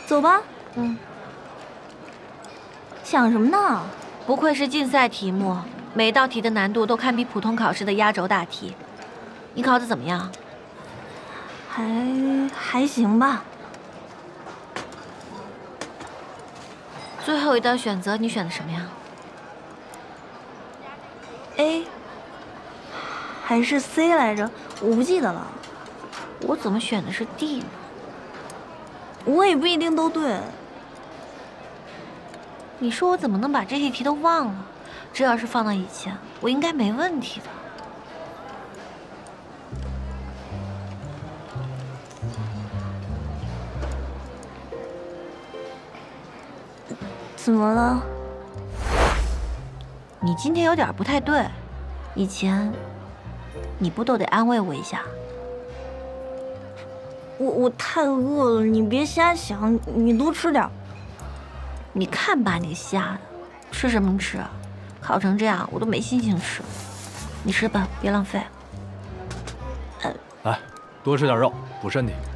走吧。想什么呢？ 不愧是竞赛题目，每道题的难度都堪比普通考试的压轴大题。你考得怎么样？ 还行吧。 最后一道选择你选的什么呀 ？A 还是 C 来着？我不记得了。 我怎么选的是 D 呢？ 我也不一定都对。 你说我怎么能把这些题都忘了？这要是放到以前，我应该没问题的。 怎么了？ 你今天有点不太对，以前你不都得安慰我一下？ 我太饿了，你别瞎想，你多吃点。 你看把你吓的，吃什么吃？考成这样，我都没心情吃。你吃吧，别浪费。 来，多吃点肉，补身体。